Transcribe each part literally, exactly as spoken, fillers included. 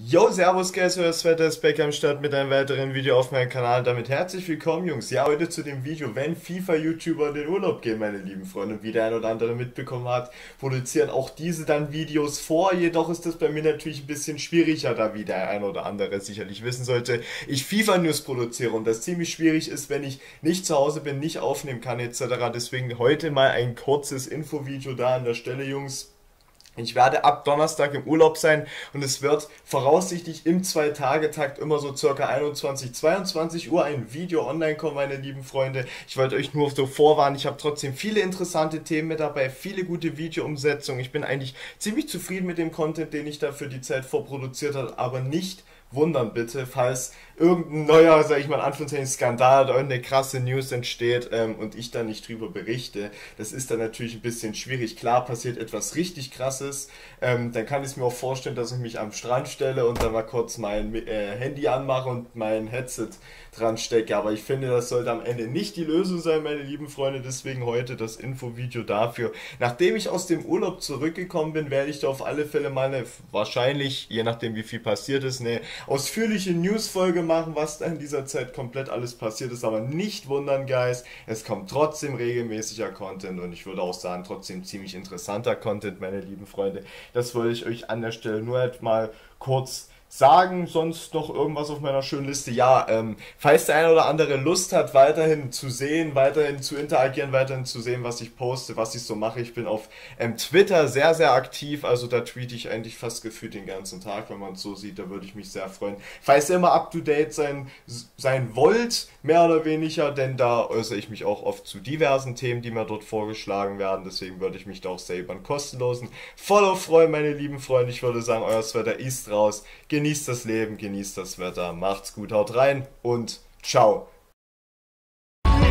Yo, servus guys, das Wetter ist back am Start mit einem weiteren Video auf meinem Kanal. Damit herzlich willkommen, Jungs. Ja, heute zu dem Video, wenn FIFA-YouTuber in den Urlaub gehen, meine lieben Freunde. Und wie der ein oder andere mitbekommen hat, produzieren auch diese dann Videos vor. Jedoch ist das bei mir natürlich ein bisschen schwieriger, da wie der ein oder andere sicherlich wissen sollte, ich FIFA-News produziere und das ziemlich schwierig ist, wenn ich nicht zu Hause bin, nicht aufnehmen kann et cetera. Deswegen heute mal ein kurzes Infovideo da an der Stelle, Jungs. Ich werde ab Donnerstag im Urlaub sein und es wird voraussichtlich im zwei-Tage-Takt immer so circa einundzwanzig, zweiundzwanzig Uhr ein Video online kommen, meine lieben Freunde. Ich wollte euch nur so vorwarnen, ich habe trotzdem viele interessante Themen mit dabei, viele gute Videoumsetzungen. Ich bin eigentlich ziemlich zufrieden mit dem Content, den ich da für die Zeit vorproduziert habe, aber nicht wundern bitte, falls irgendein neuer, sag ich mal in Anführungszeichen, Skandal oder irgendeine krasse News entsteht ähm, und ich da nicht drüber berichte. Das ist dann natürlich ein bisschen schwierig. Klar, passiert etwas richtig krasses, ähm, dann kann ich es mir auch vorstellen, dass ich mich am Strand stelle und dann mal kurz mein äh, Handy anmache und mein Headset dran stecke. Aber ich finde, das sollte am Ende nicht die Lösung sein, meine lieben Freunde. Deswegen heute das Infovideo dafür. Nachdem ich aus dem Urlaub zurückgekommen bin, werde ich da auf alle Fälle mal eine, wahrscheinlich, je nachdem wie viel passiert ist, eine ausführliche News-Folge machen, was da in dieser Zeit komplett alles passiert ist, aber nicht wundern, Guys, es kommt trotzdem regelmäßiger Content und ich würde auch sagen, trotzdem ziemlich interessanter Content, meine lieben Freunde. Das wollte ich euch an der Stelle nur halt mal kurz sagen. Sonst noch irgendwas auf meiner schönen Liste? Ja, ähm, falls der eine oder andere Lust hat, weiterhin zu sehen, weiterhin zu interagieren, weiterhin zu sehen, was ich poste, was ich so mache. Ich bin auf ähm, Twitter sehr, sehr aktiv, also da tweete ich eigentlich fast gefühlt den ganzen Tag, wenn man es so sieht, da würde ich mich sehr freuen. Falls ihr immer up-to-date sein, sein wollt, mehr oder weniger, denn da äußere ich mich auch oft zu diversen Themen, die mir dort vorgeschlagen werden, deswegen würde ich mich da auch sehr über einen kostenlosen Follow freuen, meine lieben Freunde. Ich würde sagen, euer Wetter ist raus. Genießt das Leben, genießt das Wetter, macht's gut, haut rein und ciao.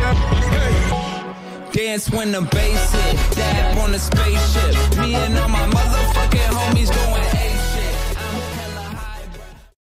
Dance when the bass hit, dab on the spaceship, me and all my